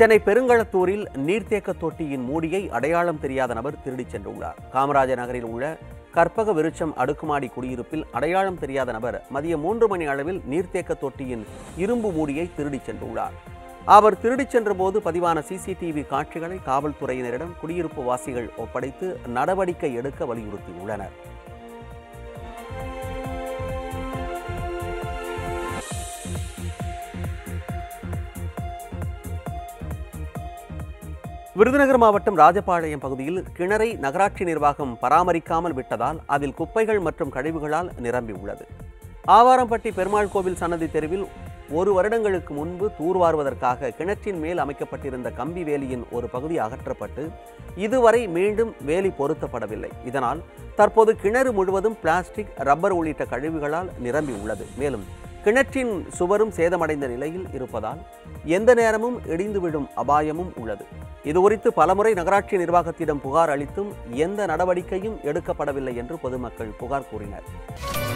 சென்னை பெருங்களத்தூரில் நீர்த்தேக்க தொட்டியின் மூடியை அடையாளம் தெரியாத நபர் திருடிச் சென்றுள்ளார். காமராஜர் நகரில் உள்ள கற்பக விருட்சம் அடுக்குமாடி குடியிருப்பில் அடையாளம் தெரியாத நபர் மதியம் 3 மணி அளவில் நீர்த்தேக்க தொட்டியின் இரும்பு மூடியை திருடிச் சென்றுள்ளார். அவர் திருடிச் சென்றபோது பதிவான சிசிடிவி காட்சிகளை காவல்துறையினரிடம் குடியிருப்பு வாசிகள் ஒப்படைத்து நடவடிக்கை எடுக்க வலியுறுத்தியுள்ளனர். விருதுநகர் மாவட்டம் ராஜபாளையம் பகுதியில் கிணறை நகராட்சி நிர்வாகம் பராமரிக்காமல் விட்டதால் அதில் குப்பைகள் மற்றும் கழிவுகளால் நிரம்பியுள்ளது. ஆவாரம்பட்டி பெருமாள் கோவில் சன்னதி தெருவில் 1 வருடங்களுக்கு முன்பு தூர்வாருவதற்காக கிணற்றின் மேல் அமைக்கப்பட்டிருந்த கம்பி வேலியின் ஒரு பகுதி அகற்றப்பட்டு இதுவரை மீண்டும் வேலி பொருத்தப்படவில்லை. இதனால் தற்போது கிணறு முழுவதும் பிளாஸ்டிக், ரப்பர் உள்ளிட்ட கழிவுகளால் நிரம்பியுள்ளது. மேலும் கிணற்றின் சுவரும் சேதமடைந்த நிலையில் இருப்பதால் எந்த நேரமும் இடிந்து விடும் அபாயமும் உள்ளது. இதுகுறித்து பலமுறை நகராட்சி நிர்வாகத்திடம் புகார் அளித்தும் எந்த நடவடிக்கையும் எடுக்கப்படவில்லை என்று பொதுமக்கள் புகார் கூறினர்.